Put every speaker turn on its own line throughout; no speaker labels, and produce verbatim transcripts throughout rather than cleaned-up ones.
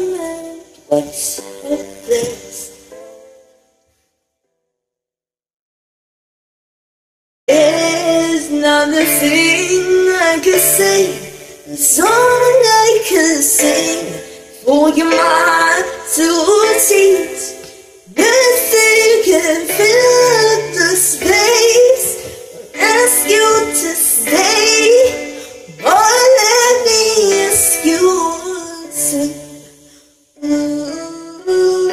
moment, what's hopeless? There's nothing I could say, a song I could sing for your mind to teach. Nothing can fill up the space, ask you to stay, or let me ask you to. Ooh,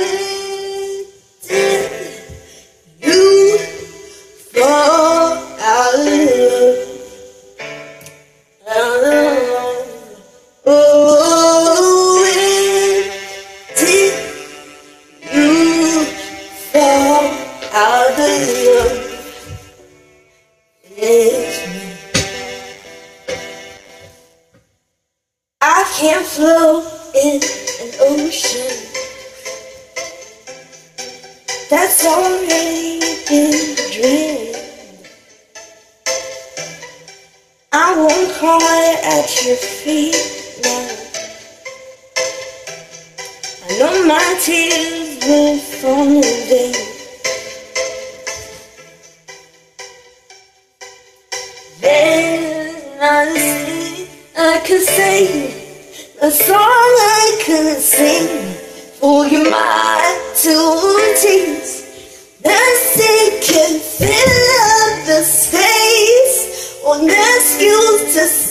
did you fall out of love? Out of love? Oh, did you fall out of love? It's me. I can't float in an ocean that's already been dreamed. I won't cry at your feet now. I know my tears will fall in vain. There's not a thing I could say, a song I could sing for your mind to teach. Nothing can fill up the space or ask you to